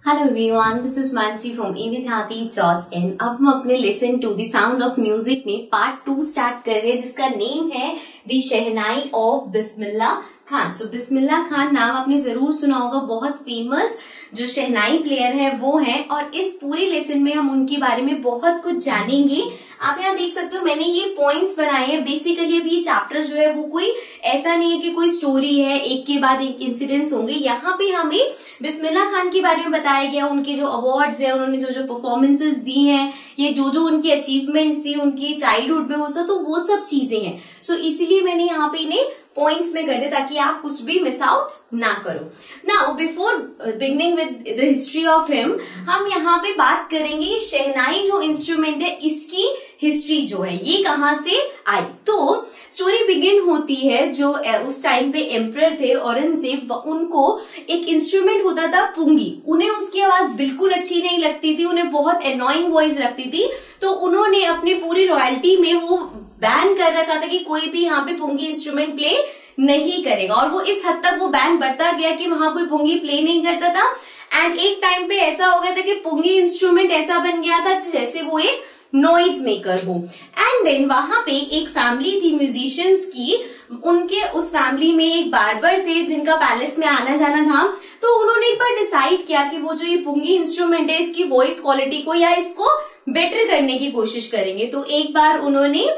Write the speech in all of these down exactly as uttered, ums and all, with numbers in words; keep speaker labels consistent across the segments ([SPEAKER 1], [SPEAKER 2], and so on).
[SPEAKER 1] Hello everyone, this is Mansi from E Vidyarthi dot in. अब हम अपने listen to the sound of music में part two start कर रहे हैं, जिसका नेम है the shehnai of Bismillah Khan. So Bismillah Khan नाम आपने जरूर सुना होगा, बहुत फेमस जो शहनाई प्लेयर है वो है, और इस पूरे लेसन में हम उनके बारे में बहुत कुछ जानेंगे। आप यहाँ देख सकते हो मैंने ये पॉइंट्स बनाए हैं। बेसिकली अभी ये चैप्टर जो है वो कोई ऐसा नहीं है कि कोई स्टोरी है, एक के बाद एक इंसिडेंट्स होंगे। यहाँ पे हमें बिस्मिल्लाह खान के बारे में बताया गया, उनके जो अवार्ड्स है, उन्होंने जो जो परफॉर्मेंसेस दी हैं, ये जो जो उनकी अचीवमेंट्स थी उनकी चाइल्डहुड में, वो सब तो वो सब चीजें हैं। सो so, इसीलिए मैंने यहाँ पे इन्हें पॉइंट्स में कर दिया ताकि आप कुछ भी मिस आउट ना करो। Now before beginning with the history of him, हम यहाँ पे बात करेंगे शहनाई जो इंस्ट्रूमेंट है इसकी हिस्ट्री जो है ये कहाँ से आई। तो स्टोरी बिगिन होती है जो उस टाइम पे एम्परर थे औरंगजेब, उनको एक इंस्ट्रूमेंट होता था पुंगी। उन्हें उसकी आवाज बिल्कुल अच्छी नहीं लगती थी, उन्हें बहुत एनॉइंग वॉइस लगती थी। तो उन्होंने अपनी पूरी रॉयल्टी में वो बैन कर रखा था कि कोई भी यहाँ पे पुंगी इंस्ट्रूमेंट प्ले नहीं करेगा, और वो इस हद तक वो बैन बढ़ता गया कि वहां कोई पुंगी प्ले नहीं करता था। एंड एक टाइम पे ऐसा हो गया था कि पुंगी इंस्ट्रूमेंट ऐसा बन गया था जैसे वो एक नॉइज मेकर हो। एंड देन वहां पे एक फैमिली थी म्यूजिशियंस की, उनके उस फैमिली में एक बार्बर थे जिनका पैलेस में आना जाना था। तो उन्होंने एक बार डिसाइड किया कि वो जो ये पुंगी इंस्ट्रूमेंट है इसकी वॉइस क्वालिटी को या इसको बेटर करने की कोशिश करेंगे। तो एक बार उन्होंने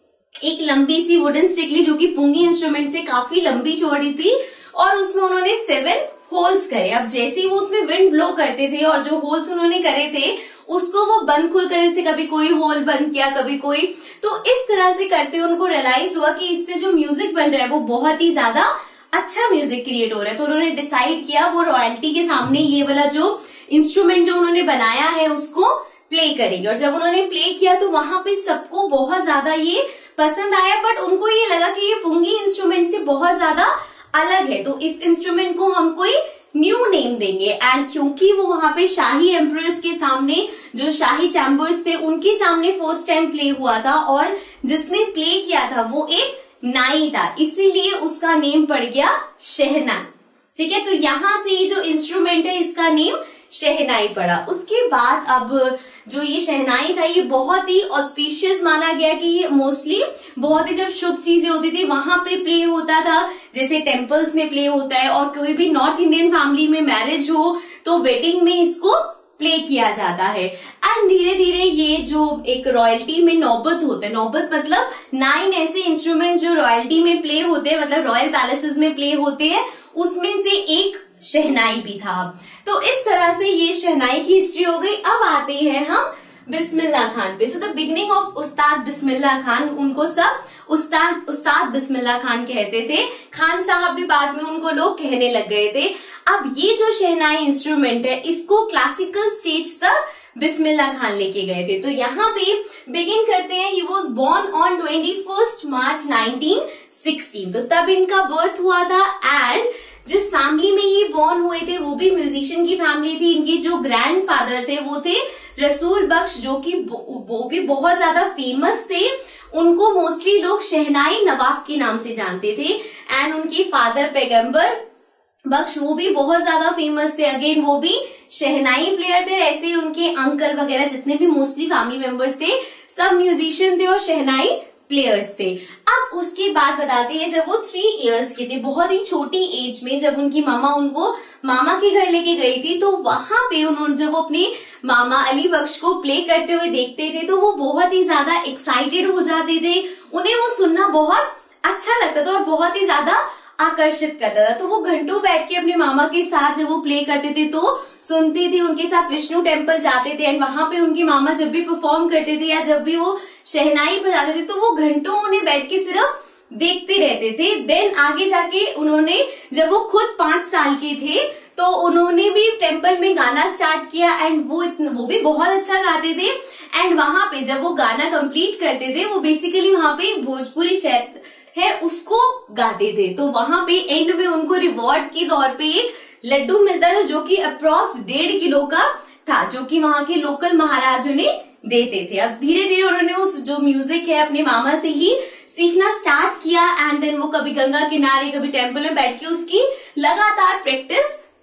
[SPEAKER 1] एक लंबी सी वुडन स्टिक ली जो कि पुंगी इंस्ट्रूमेंट से काफी लंबी चौड़ी थी, और उसमें उन्होंने सेवन होल्स करे। अब जैसे ही वो उसमें विंड ब्लो करते थे और जो होल्स उन्होंने करे थे उसको वो बंद खुल करने से कभी कोई होल बंद किया कभी कोई, तो इस तरह से करते उनको रियलाइज हुआ कि इससे जो म्यूजिक बन रहा है वो बहुत ही ज्यादा अच्छा म्यूजिक क्रिएट हो रहा है। तो उन्होंने डिसाइड किया वो रॉयल्टी के सामने ये वाला जो इंस्ट्रूमेंट जो उन्होंने बनाया है उसको प्ले करेंगे। और जब उन्होंने प्ले किया तो वहां पे सबको बहुत ज्यादा ये पसंद आया, बट उनको ये लगा कि ये पुंगी इंस्ट्रूमेंट से बहुत ज्यादा अलग है, तो इस इंस्ट्रूमेंट को हम कोई न्यू नेम देंगे। एंड क्योंकि वो वहां पे शाही एम्परर्स के सामने जो शाही चैम्बर्स थे उनके सामने फर्स्ट टाइम प्ले हुआ था, और जिसने प्ले किया था वो एक नाई था, इसीलिए उसका नेम पड़ गया शहनाई। ठीक है, तो यहां से ये जो इंस्ट्रूमेंट है इसका नेम शहनाई पड़ा। उसके बाद अब जो ये शहनाई था ये बहुत ही ऑस्पिशियस माना गया कि ये मोस्टली बहुत ही जब शुभ चीजें होती थी वहां पे प्ले होता था, जैसे टेम्पल्स में प्ले होता है, और कोई भी नॉर्थ इंडियन फैमिली में मैरिज हो तो वेडिंग में इसको प्ले किया जाता है। एंड धीरे धीरे ये जो एक रॉयल्टी में नौबत होता है, नौबत मतलब नाइन ऐसे इंस्ट्रूमेंट जो रॉयल्टी में प्ले होते हैं, मतलब रॉयल पैलेसेस में प्ले होते हैं, उसमें से एक शहनाई भी था। तो इस तरह से ये शहनाई की हिस्ट्री हो गई। अब आते हैं हम बिस्मिल्लाह खान पे। सो द बिगनिंग ऑफ उस्ताद बिस्मिल्लाह खान, उनको सब उस्ताद उस्ताद बिस्मिल्लाह खान कहते थे। खान साहब भी बाद में उनको लोग कहने लग गए थे। अब ये जो शहनाई इंस्ट्रूमेंट है इसको क्लासिकल स्टेज तक बिस्मिल्लाह खान लेके गए थे। तो यहाँ पे बिगिन करते हैं, he was born on twenty first March nineteen sixteen, तो तब इनका बर्थ हुआ था। एंड जिस फैमिली में ये बॉर्न हुए थे वो भी म्यूजिशियन की फैमिली थी। इनके जो ग्रैंडफादर थे वो थे रसूल बख्श, जो कि वो भी बहुत ज्यादा फेमस थे। उनको मोस्टली लोग शहनाई नवाब के नाम से जानते थे। एंड उनके फादर पैगंबर बख्श वो भी बहुत ज्यादा फेमस थे, अगेन वो भी शहनाई प्लेयर थे। ऐसे उनके अंकल वगैरह जितने भी मोस्टली फैमिली मेंबर्स थे सब म्यूजिशियन थे और शहनाई प्लेयर्स थे। अब उसके बाद बताते हैं जब वो थ्री इयर्स के थे, बहुत ही छोटी एज में, जब उनकी मामा उनको मामा के घर लेके गई थी, तो वहां पे उन्होंने जब वो अपने मामा अली बख्श को प्ले करते हुए देखते थे तो वो बहुत ही ज्यादा एक्साइटेड हो जाते थे। उन्हें वो सुनना बहुत अच्छा लगता था और बहुत ही ज्यादा आकर्षित करता था। तो वो घंटों बैठ के अपने मामा के साथ जब वो प्ले करते थे तो सुनते थे, उनके साथ विष्णु टेम्पल जाते थे। एंड वहां पे उनके मामा जब भी परफॉर्म करते थे या जब भी वो शहनाई बजाते थे तो वो घंटों उन्हें बैठ के सिर्फ देखते रहते थे। देन आगे जाके उन्होंने जब वो खुद पांच साल के थे तो उन्होंने भी टेम्पल में गाना स्टार्ट किया। एंड वो वो भी बहुत अच्छा गाते थे। एंड वहां पे जब वो गाना कंप्लीट करते थे वो बेसिकली वहां पे भोजपुरी क्षेत्र है उसको गाते थे। तो वहां पे एंड में उनको रिवॉर्ड के तौर पे एक लड्डू मिलता था जो कि अप्रोक्स डेढ़ किलो का था, जो कि वहां के लोकल महाराज उन्हें देते थे। अब धीरे धीरे उन्होंने उस जो म्यूजिक है अपने मामा से ही सीखना स्टार्ट किया। एंड देन वो कभी गंगा किनारे कभी टेम्पल में बैठ के उसकी लगातार प्रैक्टिस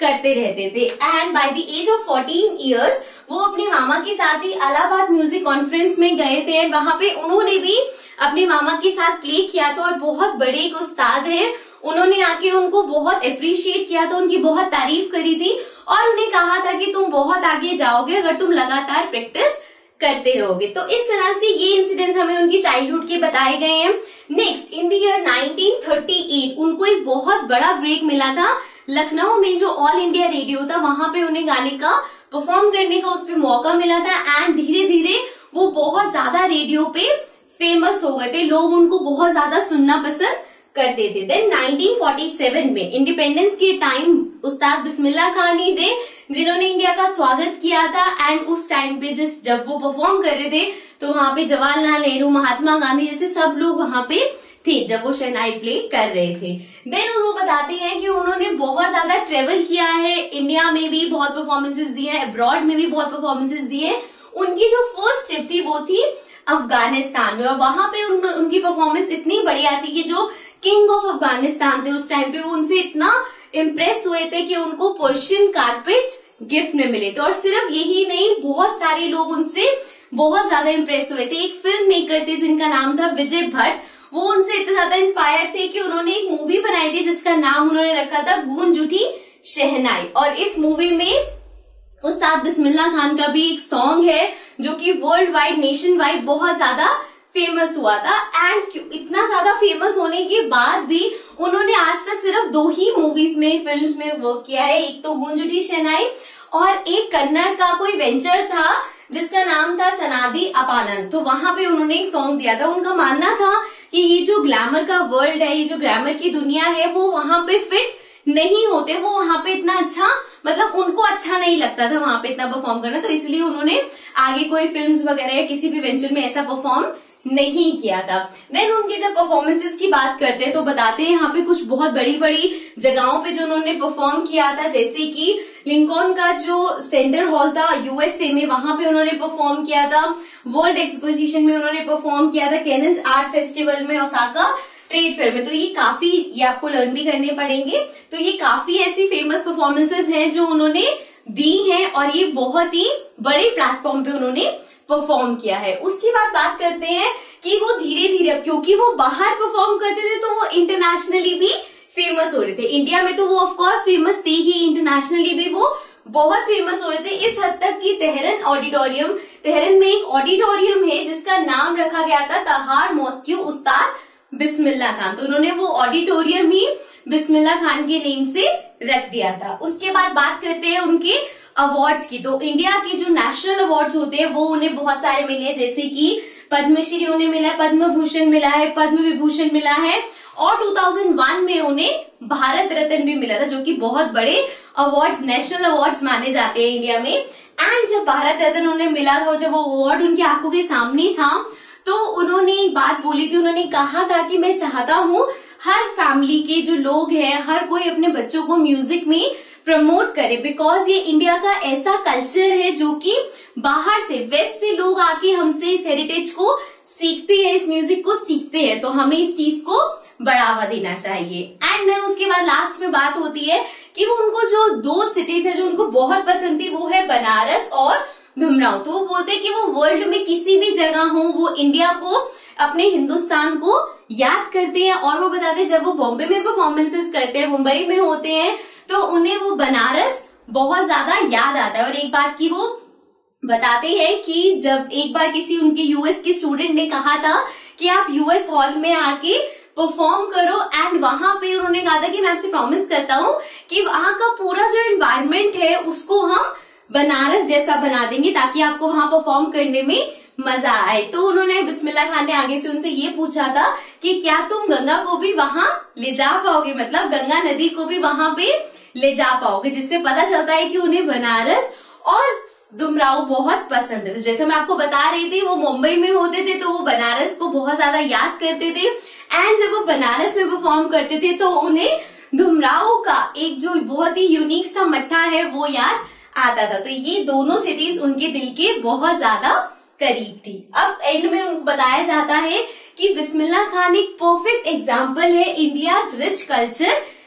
[SPEAKER 1] करते रहते थे। And by the age of fourteen years वो अपने मामा के साथ ही इलाहाबाद म्यूजिक कॉन्फ्रेंस में गए थे एंड वहां पे उन्होंने भी अपने मामा के साथ प्ले किया था और बहुत बड़े एक उस्ताद हैं, उन्होंने आके उनको बहुत अप्रिशिएट किया था, उनकी बहुत तारीफ करी थी और उन्हें कहा था कि तुम बहुत आगे जाओगे अगर तुम लगातार प्रैक्टिस करते रहोगे। तो इस तरह से ये इंसिडेंट्स हमें उनकी चाइल्डहुड के बताए गए हैं। Next, in the year nineteen thirty eight उनको एक बहुत बड़ा ब्रेक मिला था। लखनऊ में जो ऑल इंडिया रेडियो था वहां पे उन्हें गाने का परफॉर्म करने का उस पर मौका मिला था एंड धीरे धीरे वो बहुत ज्यादा रेडियो पे फेमस हो गए थे, लोग उनको बहुत ज्यादा सुनना पसंद करते थे। देन नाइनटीन फोर्टी सेवन में इंडिपेंडेंस के टाइम उस्ताद बिस्मिल्लाह खान ही थे जिन्होंने इंडिया का स्वागत किया था एंड उस टाइम पे जिस जब वो परफॉर्म कर रहे थे तो वहां पे जवाहरलाल नेहरू, महात्मा गांधी जैसे सब लोग वहां पे थे जब वो शहनाई प्ले कर रहे थे। देन वो बताते हैं कि उन्होंने बहुत ज्यादा ट्रेवल किया है, इंडिया में भी बहुत परफॉर्मेंसेस दिए हैं, अब्रॉड में भी बहुत परफॉर्मेंसेस दिए हैं। उनकी जो फर्स्ट ट्रिप थी वो थी अफगानिस्तान में और वहां पे उन, उनकी परफॉर्मेंस इतनी बढ़िया थी कि जो किंग ऑफ अफगानिस्तान थे उस टाइम पे वो उनसे इतना इम्प्रेस हुए थे कि उनको पर्शियन कारपेट्स गिफ्ट में मिले थे। और सिर्फ यही नहीं, बहुत सारे लोग उनसे बहुत ज्यादा इम्प्रेस हुए थे। एक फिल्म मेकर थे जिनका नाम था विजय भट्ट, वो उनसे इतने ज्यादा इंस्पायर्ड थे कि उन्होंने एक मूवी बनाई थी जिसका नाम उन्होंने रखा था गूंज उठी शहनाई। और इस मूवी में उस्ताद बिस्मिल्लाह खान का भी एक सॉन्ग है जो कि वर्ल्ड वाइड, नेशन वाइड बहुत ज्यादा फेमस हुआ था। एंड इतना ज्यादा फेमस होने के बाद भी उन्होंने आज तक सिर्फ दो ही मूवीज में, फिल्म्स में वर्क किया है, एक तो गूंज उठी शहनाई और एक कन्नड़ का कोई वेंचर था जिसका नाम था सनादी अपानन, तो वहां पे उन्होंने एक सॉन्ग दिया था। उनका मानना था कि ये जो ग्लैमर का वर्ल्ड है, ये जो ग्लैमर की दुनिया है वो वहां पे फिट नहीं होते, वो वहां पे इतना अच्छा, मतलब उनको अच्छा नहीं लगता था वहां पे इतना परफॉर्म करना, तो इसलिए उन्होंने आगे कोई फिल्म्स वगैरह या किसी भी वेंचर में ऐसा परफॉर्म नहीं किया था। देन उनके जब परफॉर्मेंसेस की बात करते हैं तो बताते हैं यहाँ पे कुछ बहुत बड़ी बड़ी जगहों पे जो उन्होंने परफॉर्म किया था, जैसे कि लिंकॉन का जो सेंटर हॉल था यूएसए में, वहां पे उन्होंने परफॉर्म किया था। वर्ल्ड एक्सपोजिशन में उन्होंने परफॉर्म किया था, कैनन्स आर्ट फेस्टिवल में, ओसाका ट्रेड फेयर में। तो ये काफी, ये आपको लर्न भी करने पड़ेंगे। तो ये काफी ऐसी फेमस परफॉर्मेंसेस हैं जो उन्होंने दी हैं और ये बहुत ही बड़े प्लेटफॉर्म पे उन्होंने परफॉर्म किया है। उसके बाद बात करते हैं कि वो धीरे धीरे, क्योंकि वो बाहर परफॉर्म करते थे तो वो इंटरनेशनली भी फेमस हो रहे थे। इंडिया में तो वो ऑफ कोर्स फेमस थे ही, इंटरनेशनली भी वो बहुत फेमस हो रहे थे, इस हद तक कि तेहरान ऑडिटोरियम, तेहरान में एक ऑडिटोरियम है जिसका नाम रखा गया था तहार मॉस्क्यू उस्ताद बिस्मिल्लाह खान, तो उन्होंने वो ऑडिटोरियम ही बिस्मिल्लाह खान के नेम से रख दिया था। उसके बाद बात करते हैं उनके अवार्ड्स की। तो इंडिया के जो नेशनल अवार्ड्स होते हैं वो उन्हें बहुत सारे मिले हैं, जैसे कि पद्मश्री उन्हें मिला है, पद्म भूषण मिला है, पद्म विभूषण मिला है और दो हज़ार एक में उन्हें भारत रत्न भी मिला था, जो कि बहुत बड़े अवार्ड्स, नेशनल अवार्ड्स माने जाते हैं इंडिया में। एंड जब भारत रत्न उन्हें मिला था और जब वो अवार्ड उनकी आंखों के सामने था तो उन्होंने एक बात बोली थी, उन्होंने कहा था कि मैं चाहता हूँ हर फैमिली के जो लोग हैं, हर कोई अपने बच्चों को म्यूजिक में प्रमोट करे, बिकॉज ये इंडिया का ऐसा कल्चर है जो कि बाहर से, वेस्ट से लोग आके हमसे इस हेरिटेज को सीखते हैं, इस म्यूजिक को सीखते हैं, तो हमें इस चीज को बढ़ावा देना चाहिए। एंड देन उसके बाद लास्ट में बात होती है कि वो उनको जो दो सिटीज है जो उनको बहुत पसंद थी वो है बनारस और धुमराव। तो वो बोलते हैं कि वो वर्ल्ड में किसी भी जगह हो, वो इंडिया को, अपने हिंदुस्तान को याद करते हैं। और वो बताते हैं जब वो बॉम्बे में परफॉर्मेंसेस करते हैं, मुंबई में होते हैं, तो उन्हें वो बनारस बहुत ज्यादा याद आता है। और एक बात की वो बताते हैं कि जब एक बार किसी उनके यूएस के स्टूडेंट ने कहा था कि आप यूएस हॉल में आके परफॉर्म करो, एंड वहां पे उन्होंने कहा था कि मैं आपसे प्रॉमिस करता हूँ कि वहां का पूरा जो एनवायरमेंट है उसको हम बनारस जैसा बना देंगे ताकि आपको वहां परफॉर्म करने में मजा आए। तो उन्होंने, बिस्मिल्लाह खान ने आगे से उनसे ये पूछा था कि क्या तुम गंगा को भी वहां ले जा पाओगे, मतलब गंगा नदी को भी वहां पे ले जा पाओगे, जिससे पता चलता है कि उन्हें बनारस और डुमराव बहुत पसंद है। तो जैसे मैं आपको बता रही थी, वो मुंबई में होते थे तो वो बनारस को बहुत ज्यादा याद करते थे, एंड जब वो बनारस में परफॉर्म करते थे तो उन्हें डुमराव का एक जो बहुत ही यूनिक सा मट्ठा है वो याद आता था। तो ये दोनों सिटीज उनके दिल के बहुत ज्यादा करीब थी। अब एंड में उनको बताया जाता है कि बिस्मिल्लाह खान एक परफेक्ट एग्जाम्पल है इंडियाज रिच कल्चर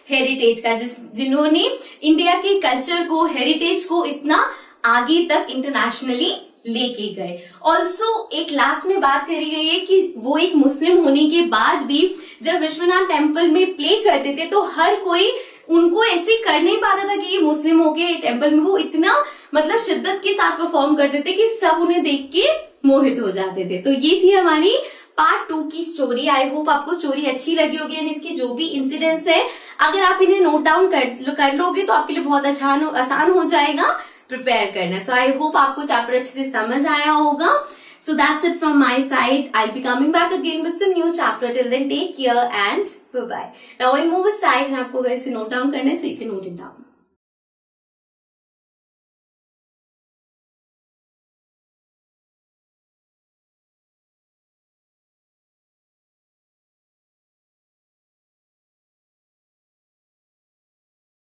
[SPEAKER 1] हेरिटेज का, जिस जिन्होंने इंडिया के कल्चर को, हेरिटेज को इतना आगे तक इंटरनेशनली लेके गए। ऑल्सो एक लास्ट में बात करी गई है कि वो एक मुस्लिम होने के बाद भी जब विश्वनाथ टेम्पल में प्ले करते थे तो हर कोई उनको ऐसे कर नहीं पाता था कि ये मुस्लिम हो गए टेम्पल में। वो इतना मतलब शिद्दत के साथ परफॉर्म करते थे कि सब उन्हें देख के मोहित हो जाते थे। तो ये थी हमारी पार्ट टू की स्टोरी। आई होप आपको स्टोरी अच्छी लगी होगी एंड इसके जो भी इंसिडेंट्स है अगर आप इन्हें नोट डाउन कर, कर लोगे तो आपके लिए बहुत आसान आसान हो जाएगा प्रिपेयर करना। सो आई होप आपको चैप्टर अच्छे से समझ आया होगा। So that's it from my side. I be coming back again with some new chapter. Till then take care and bye bye. Now I move aside. आपको अगर इसे नोट डाउन करना है so you can note it down.